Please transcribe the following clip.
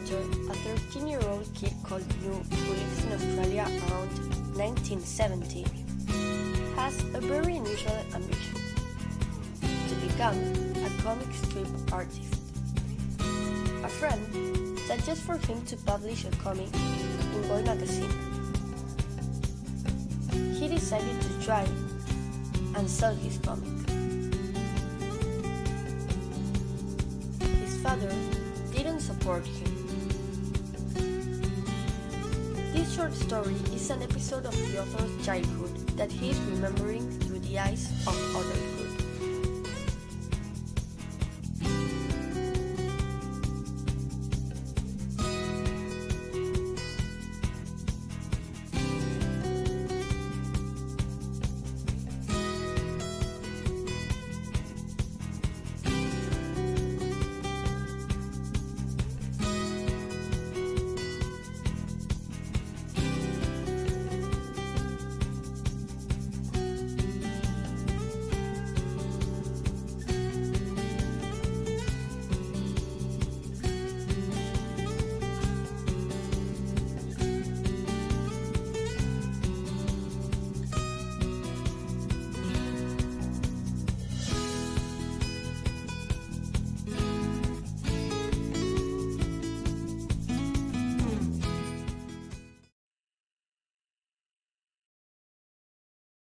later, a 13-year-old kid called Lurie, who lives in Australia around 1970, has a very unusual ambition: to become a comic strip artist. A friend suggests for him to publish a comic in Boy magazine. He decided to try and sell his comic. His father didn't support him. This short story is an episode of the author's childhood that he is remembering through the eyes of adulthood.